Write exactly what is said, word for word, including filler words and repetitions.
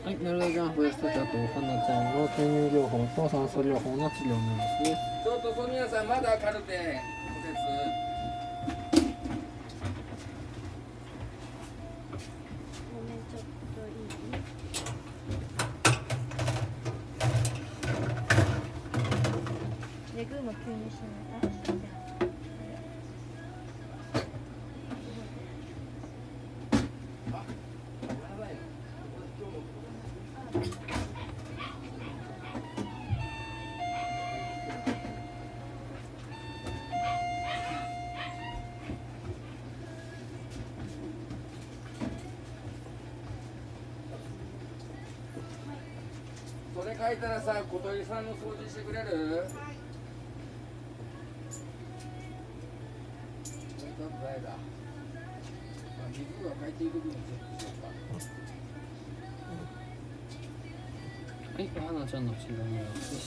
はい、ナルガジャンフエストチャとお花ちゃんの転入療法と酸素療法の治療の様子です。 ちょっとソニアさんまだカルテお手つ。 ごめん、ちょっといい？レグも急にしない。 それ書いたらさ、小鳥さんの掃除してくれる？ちょっと誰だ。水が帰っていく分にちょっとしようか。 はい、お花ちゃんの治療の様子でし